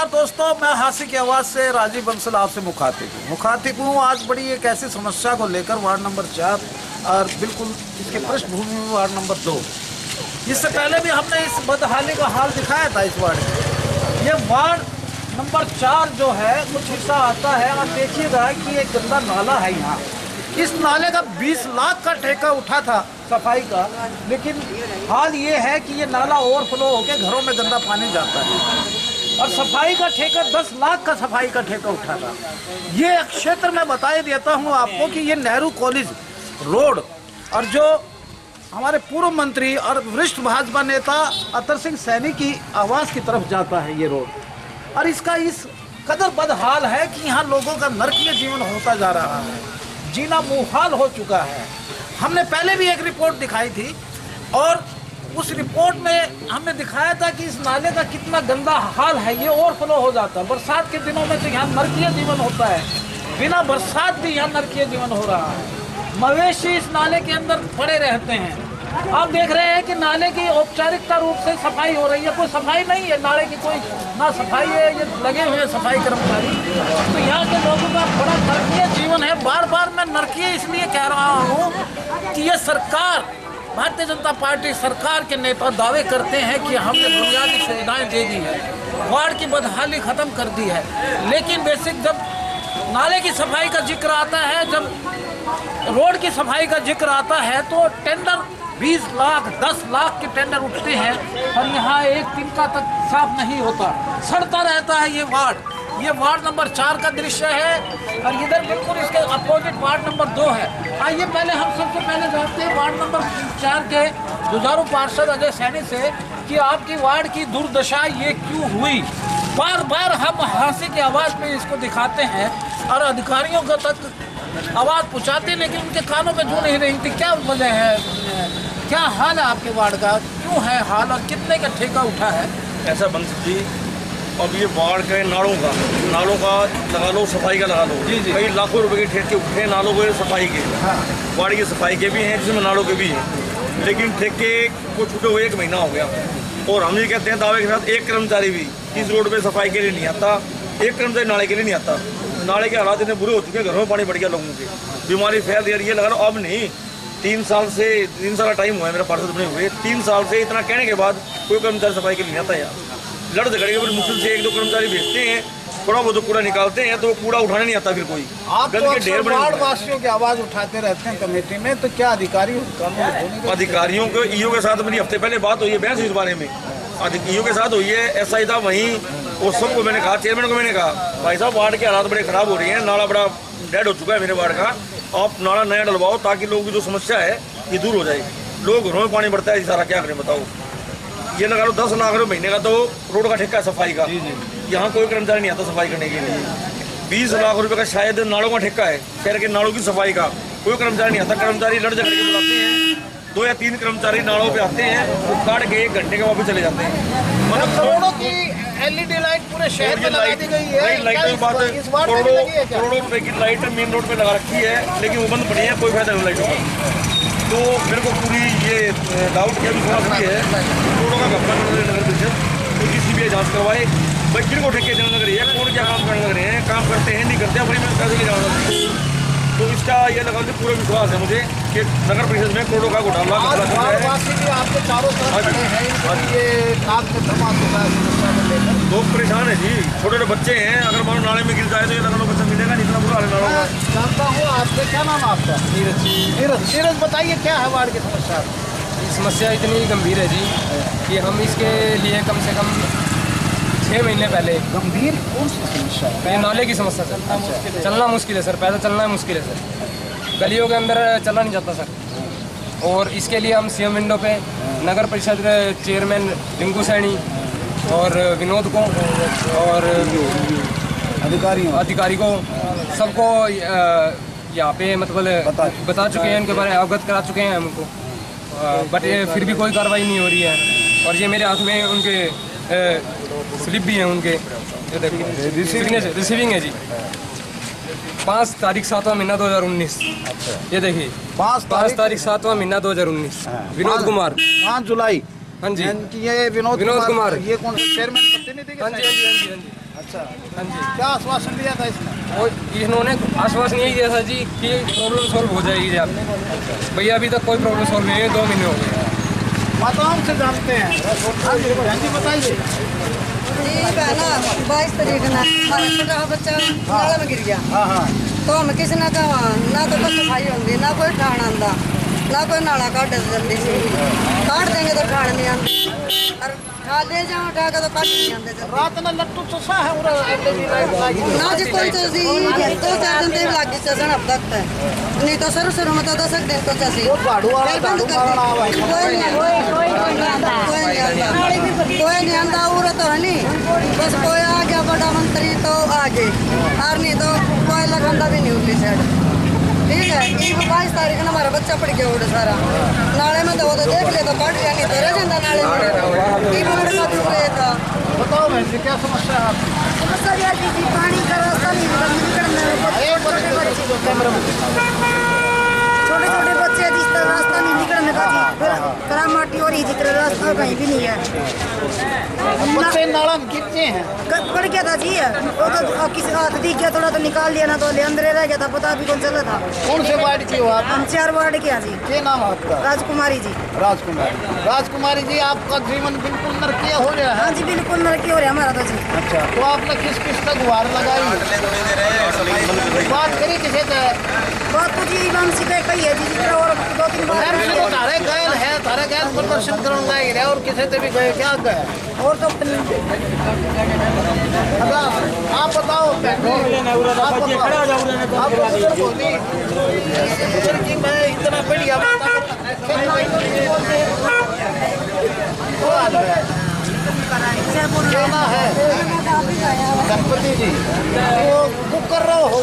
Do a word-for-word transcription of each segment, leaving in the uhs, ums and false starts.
नमस्कार दोस्तों, मैं हासी की आवाज़ से राजीव बंसल आपसे मुखातिब हूँ मुखातिब हूँ आज बड़ी एक ऐसी समस्या को लेकर वार्ड नंबर चार और बिल्कुल इसके पृष्ठभूमि में वार्ड नंबर दो। इससे पहले भी हमने इस बदहाली का हाल दिखाया था इस वार्ड में। ये वार्ड नंबर चार जो है कुछ हिस्सा आता है, आप देखिएगा कि एक गंदा नाला है यहाँ। इस नाले का बीस लाख का ठेका उठा था सफाई का, लेकिन हाल ये है कि ये नाला ओवरफ्लो होकर घरों में गंदा पानी जाता है और सफाई का ठेका दस लाख का सफाई का ठेका उठा था। ये क्षेत्र में बताई देता हूँ आपको कि ये नेहरू कॉलेज रोड और जो हमारे पूर्व मंत्री और वरिष्ठ भाजपा नेता अतर सिंह सैनी की आवास की तरफ जाता है ये रोड, और इसका इस कदर बदहाल है कि यहाँ लोगों का नरकीय जीवन होता जा रहा है, जीना मुहाल हो चुका है। हमने पहले भी एक रिपोर्ट दिखाई थी और उस रिपोर्ट में हमने दिखाया था कि इस नाले का कितना गंदा हाल है। ये ओवरफ्लो हो जाता है बरसात के दिनों में, तो यहाँ नरकीय जीवन होता है। बिना बरसात भी यहाँ नरकीय जीवन हो रहा है। मवेशी इस नाले के अंदर पड़े रहते हैं। आप देख रहे हैं कि नाले की औपचारिकता रूप से सफाई हो रही है, कोई सफाई नहीं है नाले की, कोई ना सफाई है। ये लगे हुए हैं सफाई कर्मचारी। तो यहाँ के लोगों का बड़ा नरकीय जीवन है। बार बार मैं नरकीय इसलिए कह रहा हूँ कि ये सरकार, भारतीय जनता पार्टी सरकार के नेता दावे करते हैं कि हमने बुनियादी सुविधाएं दे दी है, वार्ड की बदहाली खत्म कर दी है, लेकिन बेसिक जब नाले की सफाई का जिक्र आता है, जब रोड की सफाई का जिक्र आता है, तो टेंडर बीस लाख दस लाख के टेंडर उठते हैं और यहाँ एक तिनका तक साफ नहीं होता, सड़ता रहता है ये वार्ड। ये वार्ड नंबर चार का दृश्य है और इधर बिल्कुल इसके अपोजिट वार्ड नंबर दो है। आइए पहले हम सबसे पहले जानते हैं वार्ड नंबर चार के जुझारू पार्षद अजय सैनी से कि आपकी वार्ड की दुर्दशा ये क्यों हुई। बार बार हम हासी की आवाज़ में इसको दिखाते हैं और अधिकारियों को तक आवाज़ पहुँचाते, लेकिन उनके कानों में जो नहीं रही थी। क्या वजह है, क्या हाल है आपके वार्ड का, क्यों है हाल और कितने का ठेका उठा है? ऐसा बंसल जी, अब ये वार्ड के नालों का नालों का लगा लो, सफाई का लगा लो, जी जी कई लाखों रुपए के ठेके उठे नालों के सफाई के। हाँ। वार्ड की सफाई के भी हैं जिसमें नालों के भी हैं, लेकिन ठेके को छूटे हुए एक महीना हो गया और हम ये कहते हैं दावे के साथ एक कर्मचारी भी इस रोड पे सफाई के लिए नहीं आता, एक कर्मचारी नाले के लिए नहीं आता। नाले के हालात इतने बुरे हो चुके हैं, घरों में पानी बढ़ गया, लोगों की बीमारी फैल रही है। लगा लो अब नहीं, तीन साल से तीन साल का टाइम हुआ है मेरा पार्षद बने हुए, तीन साल से इतना कहने के बाद कोई कर्मचारी सफाई के लिए नहीं आता यार। लड़ झगड़े के फिर मुश्किल से एक दो कर्मचारी भेजते हैं, थोड़ा बहुत कूड़ा निकालते हैं, तो कूड़ा उठाने नहीं आता फिर कोई। आप तो अक्सर वार्ड वासियों की आवाज़ उठाते रहते हैं कमेटी में, तो क्या अधिकारी अधिकारियों को ईओ के साथ मेरी हफ्ते पहले बात हुई है, बहस इस बारे में ईओ के साथ हुई है। एसआई था वहीं, वो सबको मैंने कहा, चेयरमैन को मैंने कहा भाई साहब वार्ड के हालात बड़े खराब हो रही हैं, नाला बड़ा डेड हो चुका है मेरे वार्ड का, आप नाला नया डलवाओ ताकि लोगों की जो समस्या है ये दूर हो जाए। लोग घरों में पानी बढ़ता है सारा, क्या करें बताओ। ये लगा लो दस लाख रुपये महीने का तो रोड का ठेका है सफाई का, यहाँ कोई कर्मचारी नहीं आता सफाई करने के लिए। बीस लाख रुपए का शायद नालों का ठेका है, शहर के नालों की सफाई का, कोई कर्मचारी नहीं आता। कर्मचारी लड़ झगड़ के बुलाते हैं, दो या तीन कर्मचारी नालों पे आते हैं, वो काट के एक घंटे के वापस चले जाते हैं। मतलब करोड़ों की एलईडी लाइट पूरे शहर में लगा दी गई है। लाइट की बात है, करोड़ों करोड़ों रुपए की लाइट मेन रोड पे लगा रखी है, लेकिन वो बंद पड़ी है, कोई फायदा नहीं लाइटों का। तो मेरे को पूरी ये डाउट किया भी थोड़ा सा है, करोड़ों का घपला नगर परिषद तो किसी भी जाँच करवाए भाई, किन को ठेके देने लग रही है, कौन क्या काम करने लग रहे हैं, काम करते हैं नहीं करते हैं, बड़ी मैं पैसे नहीं जाना। तो इसका ये लगा कि पूरा विश्वास है मुझे कि नगर परिषद में करोड़ों का घोटाला आपके चारों तरफ ये लोग परेशान है जी, छोटे छोटे बच्चे हैं, अगर मानो नाले में गिर जाए तो ये लगा लो बच्चा मिलेगा नहीं, इतना बुरा हाल नालों का। जानता हूँ आपसे, क्या नाम है आपका? नीरज। नीरज नीरज बताइए क्या है वार्ड की समस्या? समस्या इतनी गंभीर है जी कि हम इसके लिए कम से कम छः महीने पहले। गंभीर कौन सी समस्या है? नाले की समस्या सर, अच्छा। चलना मुश्किल है सर, पैदल चलना है मुश्किल है सर, गलियों के अंदर चलना नहीं जाता सर। और इसके लिए हम सीएम विंडो पे नगर परिषद के चेयरमैन रिंकू सैनी और विनोद को और अधिकारियों अधिकारी को सबको यहाँ पे मतलब बता, बता चुके हैं, इनके बारे में अवगत करा चुके हैं हमको, बट ये फिर भी कोई कार्रवाई नहीं हो रही है। और ये मेरे हाथ में उनके स्लिप भी हैं उनके, ये देखिए रिसीविंग है जी, पाँच तारीख सातवां महीना दो हज़ार उन्नीस। ये देखिए पाँच पाँच तारीख सातवां महीना दो हज़ार उन्नीस। विनोद कुमार, पाँच जुलाई। हाँ जी, ये विनोद विनोद कुमार, ये कौन चेयरमैन प्रतिनिधि? हाँ जी हाँ जी हाँ जी। अच्छा, हाँ जी। क्या आश्वासन दिया था इसने? और इन्होंने आश्वासन यही दिया था जी कि प्रॉब्लम सॉल्व हो जाएगी जी आपकी। भैया अभी तक कोई प्रॉब्लम सॉल्व नहीं है, दो महीने हो गए। माताओं से जानते हैं। हाँ जी, बहन जी बताइए। जी बहना बाईस तारीख ना हमारा छोटा बच्चा नाले में गिर गया। हाँ हाँ। तो हम किसी ने कहा ना तो कोई सफाई होंगी, ना कोई ठाण आंदा, ना कोई नाला काट जल्दी से काट देंगे तो ठाण नहीं आती, और खा ले जाओ उठा के तो काट नहीं आते जल्दी। रात में लट्टू चुसा है उरा ना जी कोई तो जी दो चार दिन तक लागी चसन अब तक है, नहीं तो शुरू शुरू में तो दस दिन तो चसी वो झाड़ू वाला झाड़ू मारना आवा है। कोई नहीं कोई कोई नहीं आता कोई नहीं आता कोई नहीं आता उरा तो है नहीं, बस कोई आ गया बड़ा मंत्री तो आगे, और नहीं तो कोई लगंदा भी नहीं उगली साइड। ठीक है, ये बाईस तारीख ना हमारा बच्चा पड़ गया उड़े सारा नाले में, तो वो तो देख ले तो काट लिया, नहीं तो रह जाता नाले में। ये बोर्ड का दूर था। बताओ बहन जी क्या समस्या है आपकी? समस्या यार जी पानी का रास्ता नहीं निकलना है, छोटे छोटे बच्चे जिस तरह रास्ता नहीं निकलने का जी, फिर खराब माटी हो रही जिस तरह रास्ता कहीं भी नहीं है। बच्चे नाला में गिरते हैं। पड़ गया था जी, वो तो किसी हाथ दिख गया थोड़ा तो निकाल लिया, ना तो ले अंदर रह गया था, पता भी कौन चला था। कौन से वार्ड की हो आप? हम चार वार्ड के हैं जी। क्या नाम है आपका? राजकुमारी जी। राजकुमारी। राजकुमारी जी आपका जीवन बिल्कुल नरकीय हो गया है। हाँ जी बिल्कुल नरकी हो रहा है हमारा तो जी। अच्छा, तो आपने किस किस तक गुहार लगाई? बात करी किसे से? बात तो जी वंशी पे कही है जी, जिस तरह और दो तीन बार तारे गैल है, तारे गैल प्रदर्शन करने गए रहे और किसी से भी गए क्या गए? और तो आप बताओ। आप मैं इतना बढ़िया है गणपति जी वो बुक कर रहा हो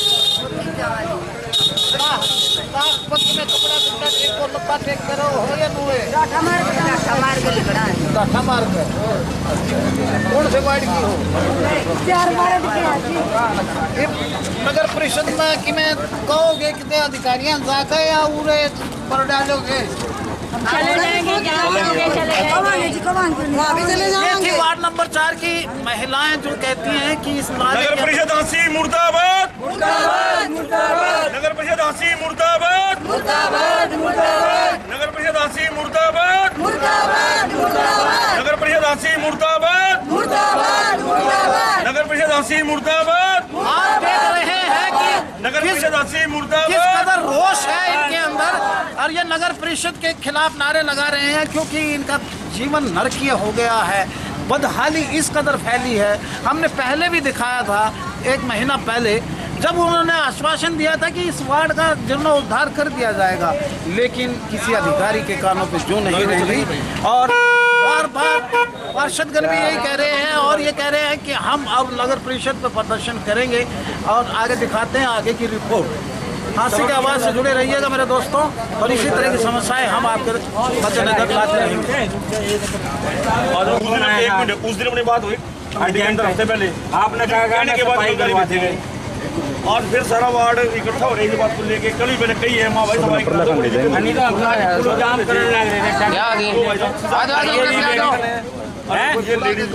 पति में कपड़ा कुपड़ा एक को लपा टेक करो हो या नुए डाठा मार के डाठा मार के लिखड़ा है, डाठा मार के। कौन से वार्ड की हो? चार वार्ड के हैं जी। ये नगर परिषद में कि मैं कहोगे कितने अधिकारियां जाकर या उरे पर डालोगे? चले जाएंगे कवांगे जी कवांगे वहाँ भी चले जाएंगे। वार्ड नंबर चार की महिलाएं जो कहती हैं कि इस नाले नगर परिषद हंसी मुर्दाबाद मुर्दाबाद मुर्दाबाद नगर परिषद हंसी मुर्दाबाद मुर्दाबाद मुर्दाबाद नगर परिषद हंसी मुर्दाबाद मुर्दाबाद मुर्दाबाद नगर परिषद हंसी मुर्दाबाद मुर्दाबाद मुर्दाबाद नगर परिषद हंसी मुर्दाबाद। आप देख रहे हैं कि नगर परिषद हंसी किस मुर्दाबाद। कदर रोष है इनके अंदर, और ये नगर परिषद के खिलाफ नारे लगा रहे हैं क्योंकि इनका जीवन नरकीय हो गया है, बदहाली इस कदर फैली है। हमने पहले भी दिखाया था एक महीना पहले जब उन्होंने आश्वासन दिया था कि इस वार्ड का जीर्णोद्धार कर दिया जाएगा, लेकिन किसी अधिकारी के कानों पे जू नहीं रही और बार बार पार्षदगण भी यही कह रहे हैं और ये कह रहे हैं कि हम अब नगर परिषद पे प्रदर्शन करेंगे और आगे दिखाते हैं आगे की रिपोर्ट। हांसी की आवाज़ से जुड़े रहिएगा मेरे दोस्तों, और इसी तरह की समस्याएं हम आपके मद्देनजर लाते रहेंगे। और उस दिन एक मिनट उस दिन अपनी बात हुई आंटी के अंदर हफ्ते पहले आपने कहा के बाद करवाते गए और फिर सारा वार्ड इकट्ठा हो रही बात को लेके कल भी मैंने कही है माँ भाई सफाई करा दो नहीं तो जाम करने लग रहे थे क्या आ गई आज आज ये लेडीज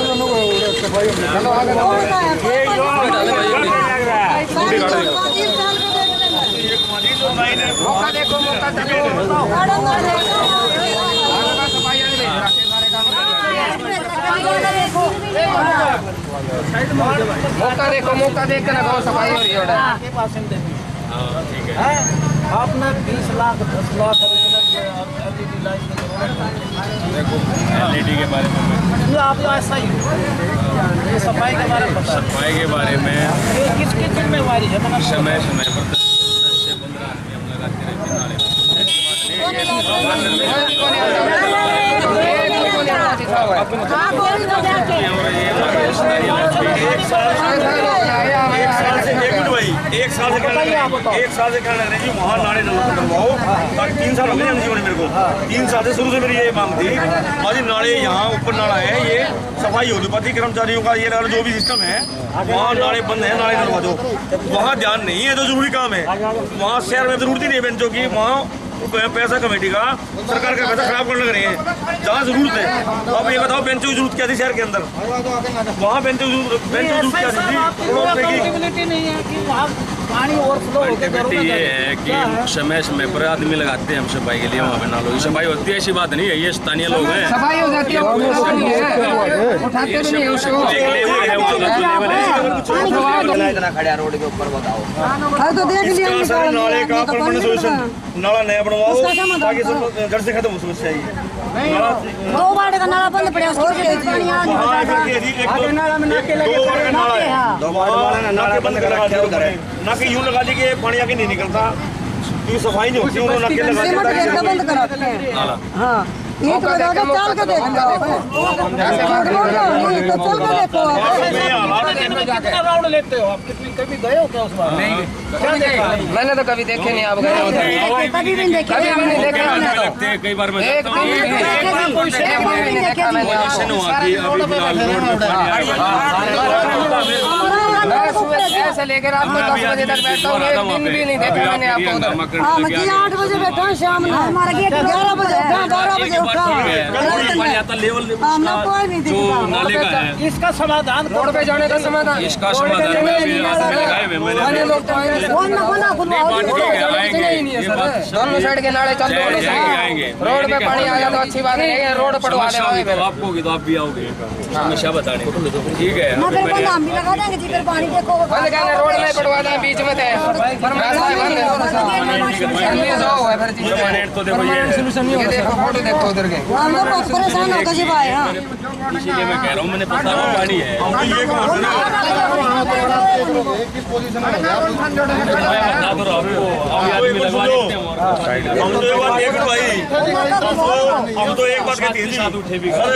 मौका देखो मौका देखो मौका देखो मौका देख कर ना सफाई हो रही है। ठीक है, आपने बीस लाख दस लाख एलईडी के बारे में ये आपको ऐसा ही ये सफाई के बारे में सफाई के बारे में ये किसकी जिम्मेवारी है? मतलब समय समय पर दस से पंद्रह आदमी हम लगाते रहते हैं नाले एक साल से एक साल से कहने लग रहे जी वहाँ नाले डलवाओ और तीन साल हो गए हम जीवन मेरे को तीन साल से शुरू से मेरी ये मांग थी और ये नाले यहाँ ऊपर नाला है ये सफाई हो पाती कर्मचारियों का ये जो भी सिस्टम है वहाँ नाले बंद है नाले डलवा दो वहाँ ध्यान नहीं है जो जरूरी काम है वहाँ शहर में जरूरत ही नहीं है जो कि वहाँ पैसा कमेटी का सरकार का पैसा खराब करने लग रहे हैं जहाँ जरूरत है। अब ये बताओ बेंचों की जरूरत क्या थी शहर के अंदर, वहाँ बेंचों की जरूरत बेंचों की जरूरत क्या थी? नहीं है कि वहाँ पानी ओवरफ्लो होकर घरों में ये है कि समय समय पर आदमी लगाते हैं हम सफाई के लिए, वहाँ पे नालों की सफाई होती है, ऐसी बात नहीं है, ये स्थानीय लोग हैं। सफाई हो जाती है, उठाते भी नहीं उसको। रोड के ऊपर बताओ तो देख लिया नाले का परमानेंट सोल्यूशन, नाला नया बनवाओ ताकि जड़ से खत्म हो समस्या। दो बार का नाला बंद पड़ा, उसके पानी आ नाके बंद करा नाके यूं लगा दी कि पानी आगे नहीं निकलता, ये सफाई नहीं होती, उन्होंने नाके लगा दिया बंद करा हाँ ईंट लगा के चल के देख लो, तो चल के देखो कितना राउंड लेते हो आप, कितनी कभी गए हो क्या उस बार? नहीं, मैंने तो कभी देखे नहीं। आप गए हो? कभी भी नहीं देखा, कभी भी नहीं देखा मैंने तो। लगते हैं कई बार मैं एक जाता हूँ, दिन भी नहीं देखा मैंने। पोजीशन हुआ कि अभी फिलहाल रोड पे पानी आएगा। मैं सुबह छह से लेकर रात को दस बजे तक बैठता हूँ, एक दिन भी नहीं देखा मैंने आपको उधर। हाँ मैं आठ बजे बैठा हूँ शाम में, हमारा गेट ग्यारह बजे उठा, बारह बजे उठा, पानी आता लेवल हमने कोई नहीं जो देखा। नाले का है, इसका समाधान रोड पे जाने का समाधान इसका समाधान मैं अभी आदमी लगाए हुए मैंने खाने लोग तो आए नहीं। कौन ना बना खुलवा बात ठीक है, आएंगे नहीं है ये सर, बात दोनों साइड के नाले चल जाएंगे, रहे आएंगे। रोड पे पानी आ जाए तो अच्छी बात है, रोड पड़वा समस्या होगी दे। तो आपको होगी तो आप भी आओगे समस्या बताने, ठीक है? ना फिर बंद हम भी लगा देंगे जिधर पानी देखो बंद करने रोड में पड़वा दें, बीच में थे रास्ता बंद है। परमानेंट तो देखो ये सोल्यूशन नहीं होगा। देखो फोटो देखो उधर के, हम लोग बहुत परेशान हो गए भाई। हाँ इसीलिए मैं कह रहा हूँ, मैंने पता हुआ पानी है, मैं बता दो आपको, अभी आदमी लगवा देते हैं और साइड में। हम तो एक बात एक भाई हम तो एक बात कहती साथ थी उठे भी अगर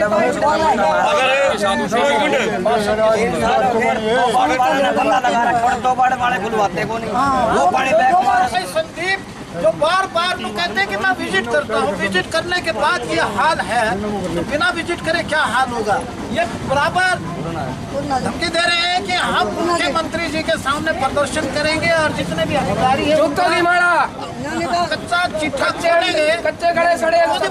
दो बार वाले खुलवाते को नहीं, वो पानी बैक मार। संदीप जो बार बार तो कहते हैं कि मैं विजिट करता हूँ, विजिट करने के बाद ये हाल है तो बिना विजिट करे क्या हाल होगा? ये बराबर धमकी दे रहे हैं कि हम मुख्यमंत्री जी के सामने प्रदर्शन करेंगे और जितने भी अधिकारी हैं जुत्तों की मारा कच्चा चिट्ठा छोड़ेंगे। कच्चे खड़े सड़े उठा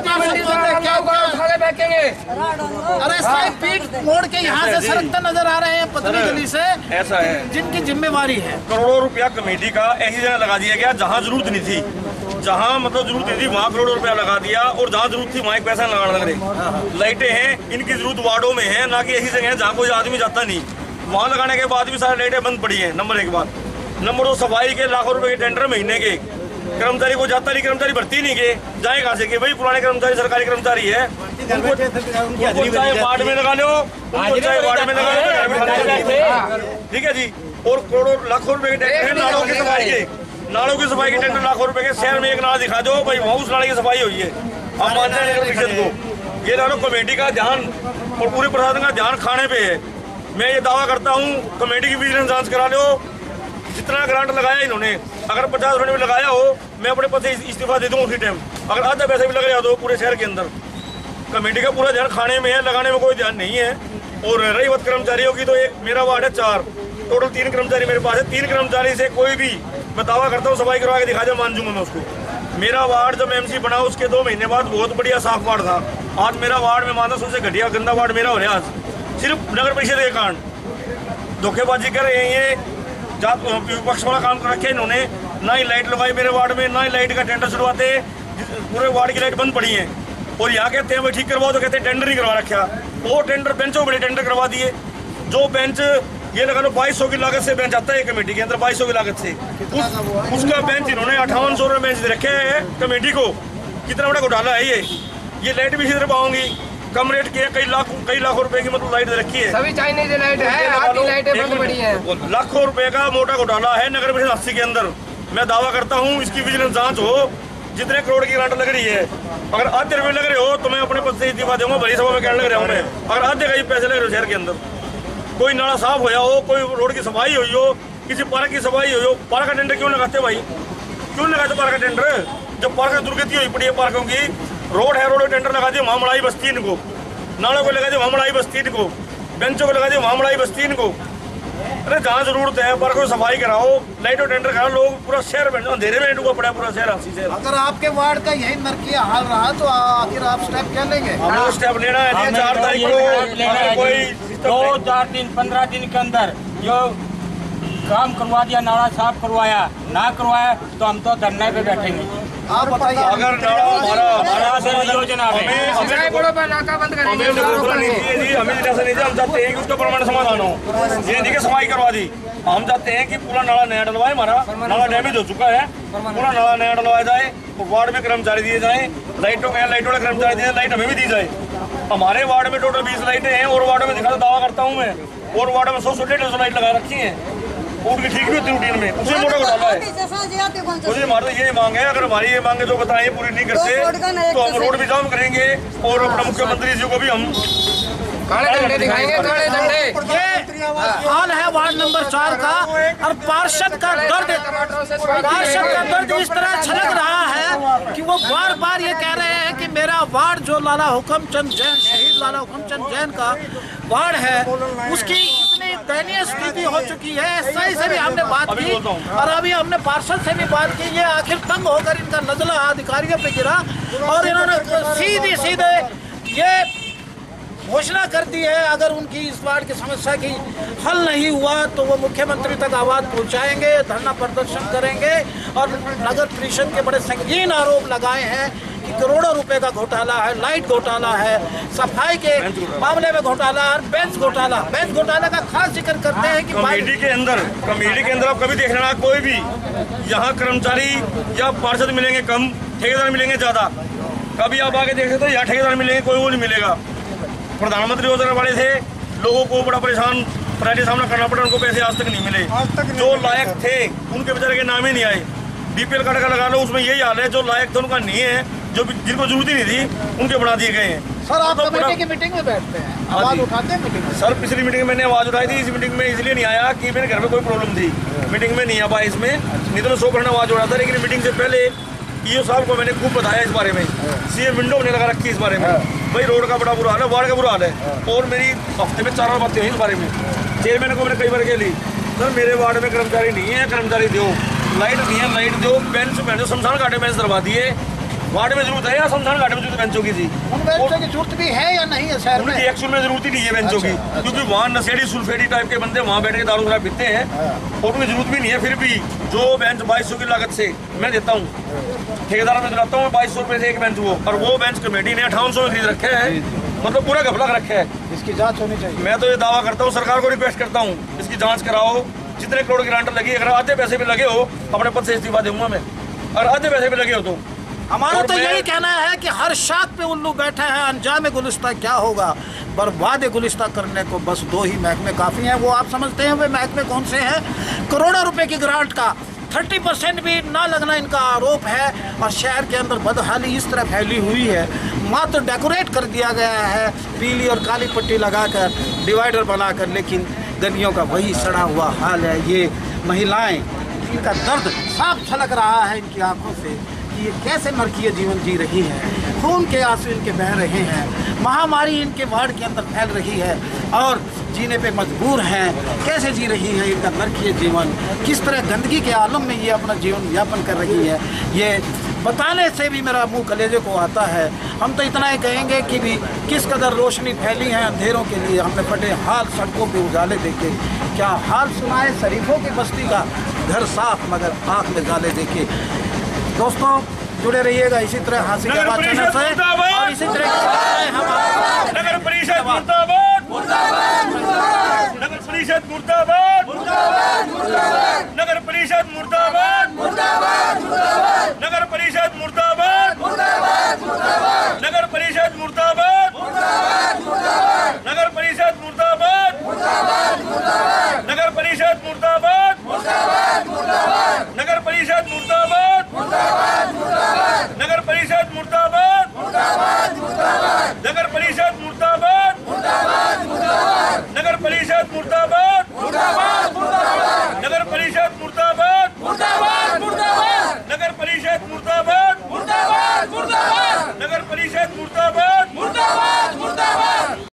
के फेंकेंगे। अरे साहब पीठ मोड़ के यहाँ से सड़कते नजर आ रहे हैं पतली गली से, ऐसा है जिनकी जिम्मेवारी है। करोड़ों रुपया कमेटी का ऐसी जगह लगा दिया गया जहाँ जरूरत नहीं थी, जहाँ मतलब जरूरत नहीं थी वहाँ करोड़ों रुपया लगा दिया, और जहाँ जरूरत थी वहाँ एक पैसा लगाने लग रहे। लाइटें हैं, इनकी जरूरत वार्डों में है, ना कि ऐसी जगह है जहाँ कोई आदमी जाता नहीं, वहाँ लगाने के बाद भी सारी लाइटें बंद पड़ी हैं। नंबर एक बात। नंबर दो, सफाई के लाखों रुपए के टेंडर महीने के, कर्मचारी को जाता नहीं, कर्मचारी भर्ती नहीं गए, जाए कहाँ से कि भाई पुराने कर्मचारी सरकारी कर्मचारी है, उनको चाहे वार्ड में लगा लो, उनको चाहे वार्ड में लगा लो, ठीक है जी। और करोड़ों लाखों रुपए के टेंडर है नालों की सफाई के, नालों की सफाई के टेंडर लाखों रुपए के। शहर में एक नाला दिखा दो भाई, वहाँ उस नाले की सफाई हुई है, हम मानते हैं नगर परिषद को। ये नालों कमेटी का ध्यान और पूरे प्रशासन का ध्यान खाने पे है। मैं ये दावा करता हूँ कमेटी की विजिलेंस जांच करा लो, जितना ग्रांट लगाया इन्होंने, अगर पचास रुपये में लगाया हो, मैं अपने पद से इस्तीफा दे दूँ उसी टाइम। अगर आधा पैसे भी लग रहा हो पूरे शहर के अंदर, कमेटी का पूरा ध्यान खाने में है, लगाने में कोई ध्यान नहीं है। और रही बात कर्मचारियों की, तो एक मेरा वार्ड है चार, टोटल तीन कर्मचारी मेरे पास है। तीन कर्मचारी से कोई भी मैं दावा करता हूँ सफाई करवा के दिखा जाए, मान जूंगा मैं उसको। मेरा वार्ड जब एमसी बना उसके दो महीने बाद बहुत बढ़िया साफ वार्ड था, आज मेरा वार्ड में मानो सबसे घटिया गंदा वार्ड मेरा हो रहा है आज, सिर्फ नगर परिषद के कारण। धोखेबाजी कर रहे हैं ये, विपक्ष वाला काम कर रखे इन्होंने। ना ही लाइट लगाई मेरे वार्ड में, ना ही लाइट का टेंडर शुरुआते, पूरे वार्ड की लाइट बंद पड़ी है। और यहाँ कहते हैं भाई ठीक करवाओ, तो कहते हैं टेंडर नहीं करवा रखा। वो टेंडर बेंचों बड़े टेंडर करवा दिए। जो बेंच ये लगा लो बाईस सौ की लागत से बेंच आता है कमेटी के अंदर, बाईस सौ की लागत से उस, उसका बेंच इन्होंने अट्ठावन सौ रुपये बेंच दे रखे है कमेटी को। कितना बड़ा घोटाला है ये। ये लाइट भी इसी तरह पाऊंगी कम रेट की है, कई लाख कई लाखों रुपए की मतलब लाइट रखी है। सभी चाइनीज लाइट है, आधी लाइटें बंद पड़ी हैं। लाखों रुपए का मोटा घोटाला है नगर परिषद अस्सी के अंदर। मैं दावा करता हूँ इसकी विजिलेंस जांच हो। जितने करोड़ की ग्रांट लग रही है, अगर आधे रुपए लग रहे हो तो मैं अपने पद से इस्तीफा दूंगा, बड़ी सभा में कहने लग रहा हूँ मैं। अगर आधे का ही पैसे लग रहे हो शहर के अंदर, कोई नाला साफ होया हो, कोई रोड की सफाई हुई हो, किसी पार्क की सफाई हुई हो, पार्क का टेंडर क्यों लगाते भाई? क्यों लगाते पार्क का टेंडर? जब पार्क की दुर्गति हुई पड़ी है पार्कों की, रोड है, रोड टेंडर लगा दिए वहाँ मड़ाई बस्ती इनको, नालों को लगा दिए वहाँ मड़ाई बस्ती इनको, बेंचों को लगा दिए वहाँ मड़ाई बस्ती इनको। अरे जहाँ जरूरत है पर कोई सफाई कराओ, लाइटों टेंडर कराओ, लोग पूरा शहर में अंधेरे में डूबा पड़ा पूरा शहर। हाथी शहर अगर आपके वार्ड का यही नरकीय हाल रहा तो आखिर आप स्टेप क्या लेंगे? हम स्टेप लेना है चार तारीख को, कोई दो चार दिन पंद्रह दिन के अंदर जो काम करवा दिया, नाला साफ करवाया, ना करवाया तो हम तो धरने पे बैठेंगे। आप बताइए, अगर नाला हमारा हमारा योजना है हमें हमें नाका बंद हमें नहीं चाहिए जी, हमें जैसा नहीं चाहिए। हम चाहते हैं कि उसका परमानेंट समाधान हो, ये नहीं कि सफाई करवा दी। हम चाहते हैं कि पूरा नाला नया डलवाए, हमारा नाला डैमेज हो चुका है, पूरा नाला नया डलवाया जाए, वार्ड में कर्मचारी दिए जाए, लाइटों के लाइटों के कर्मचारी दिए, लाइट हमें भी दी जाए। हमारे वार्ड में टोटल बीस लाइटें हैं और वार्ड में दिखा दावा करता हूँ मैं, और वार्ड में सौ सौ डेढ़ सौ लाइट लगा रखी है, उनकी ठीक भी होती रूटीन में, उसे मोटा घोटाला है। मुझे हमारा ये मांग है, अगर हमारी ये मांगे जो बताएं पूरी नहीं करते तो हम रोड भी जाम करेंगे और अपना मुख्यमंत्री जी को भी हम काले झंडे दिखाएंगे, काले झंडे। ये हाल है वार्ड नंबर चार का, और पार्षद का दर्द पार्षद का दर्द इस तरह छलक रहा है कि वो बार बार ये कह रहे हैं कि मेरा वार्ड जो लाला हुक्मचंद जैन, शहीद लाला हुक्मचंद जैन का वार्ड है, उसकी इतनी दयनीय स्थिति हो चुकी है। एसआई से भी हमने बात की और अभी हमने पार्षद से भी बात की। ये आखिर तंग होकर इनका नजला अधिकारियों पे गिरा और इन्होंने सीधे सीधे ये घोषणा कर दी है, अगर उनकी इस वार्ड की समस्या की हल नहीं हुआ तो वो मुख्यमंत्री तक आवाज पहुंचाएंगे, धरना प्रदर्शन करेंगे। और नगर परिषद के बड़े संगीन आरोप लगाए हैं कि करोड़ों रुपए का घोटाला है, लाइट घोटाला है, सफाई के मामले में घोटाला और बेंच घोटाला। बेंच घोटाला का खास जिक्र करते हैं कि कमेटी के अंदर कमेटी के अंदर आप कभी देख लेना, कोई भी यहाँ कर्मचारी या पार्षद मिलेंगे कम, ठेकेदार मिलेंगे ज्यादा। कभी आप आगे देख सकते हो यहाँ ठेकेदार मिलेंगे, कोई वो नहीं मिलेगा। प्रधानमंत्री योजना वाले थे, लोगों को बड़ा परेशान परेशानी सामना करना पड़ा, उनको पैसे आज तक नहीं मिले। जो लायक थे उनके बेचारे के नाम ही नहीं आए। बीपीएल कार्ड का लगा लो, उसमें यही हाल है, जो लायक थे उनका नहीं है, जो जिनको जरूरत ही नहीं थी उनके बना दिए गए हैं। सर आप कमेटी की मीटिंग में बैठते हैं, आवाज उठाते हैं मीटिंग में? सर पिछली मीटिंग में मैंने आवाज उठाई थी, इस मीटिंग में इसलिए नहीं आया कि मेरे घर में कोई प्रॉब्लम थी, मीटिंग में नहीं आ पाया इसमें, नहीं तो मैं सौ परसेंट आवाज उठाता। लेकिन मीटिंग से पहले ईओ साहब को मैंने खूब बताया इस बारे में, सीएम विंडो ने लगा रखी इस बारे में, भाई रोड का बड़ा बुरा हाल है, वार्ड का बुरा हाल है। और मेरी हफ्ते में चार बार बातें हुई इस बारे में, चेयरमैन को मैंने कई बार कह ली, सर मेरे वार्ड में कर्मचारी नहीं है, कर्मचारी दो, लाइट नहीं है लाइट दो, बेंच बेंच शमशान घाटे में दरवा दिए। वार्ड में जरूरत है या शमशान घाटे में जरूरत बेंचों की थी? उन बेंचों की जरूरत भी है या नहीं है शहर में? उनकी एक्चुअल में जरूरत ही नहीं है बेंचों की, क्योंकि वहाँ नशेड़ी सुल्फेडी टाइप के बंदे वहाँ बैठ के दारू शराब पीते हैं और उनकी जरूरत भी नहीं है। फिर भी जो बेंच बाईस सौ की लागत से मैं देता हूँ, ठेकेदार में दिलाता हूँ बाईस सौ रुपये से एक बेंच वो, और वो बेंच कमेटी ने अठावन सौ में खरीद रखे हैं, मतलब पूरा घपला रखा है। इसकी जाँच होनी चाहिए। मैं तो ये दावा करता हूँ, सरकार को रिक्वेस्ट करता हूँ, इसकी जाँच कराओ। जितने करोड़ की ग्रांट लगी, अगर आधे पैसे भी लगे हो अपने पद से इस्तीफा दूंगा मैं, और आधे पैसे भी लगे हो तो। हमारा तो यही कहना है कि हर शाख पे उल्लू बैठे हैं, अंजाम गुलिस्ता क्या होगा, बर्बाद गुलिस्ता करने को बस दो ही महकमे काफ़ी हैं। वो आप समझते हैं वे महकमे कौन से हैं? करोड़ों रुपए की ग्रांट का तीस परसेंट भी ना लगना इनका आरोप है, और शहर के अंदर बदहाली इस तरह फैली हुई है, मात्र डेकोरेट कर दिया गया है पीली और काली पट्टी लगाकर, डिवाइडर बनाकर, लेकिन गलियों का वही सड़ा हुआ हाल है। ये महिलाएं, इनका दर्द साफ झलक रहा है इनकी आंखों से कि ये कैसे नरकीय जीवन जी रही है, खून के आंसू इनके बह रहे हैं, महामारी इनके वार्ड के अंदर फैल रही है और जीने पे मजबूर हैं। कैसे जी रही है इनका नरकीय जीवन, किस तरह गंदगी के आलम में ये अपना जीवन यापन कर रही है, ये बताने से भी मेरा मुंह कलेजे को आता है। हम तो इतना ही कहेंगे कि भी किस कदर रोशनी फैली है अंधेरों के लिए, हमने फटे हाल सड़कों पे उजाले देखे, क्या हाल सुनाए शरीफों की बस्ती का, घर साफ मगर आँख में जाले देखे। दोस्तों जुड़े रहिएगा इसी तरह हाथी के बाद चैनल से, और इसी तरह की हमारे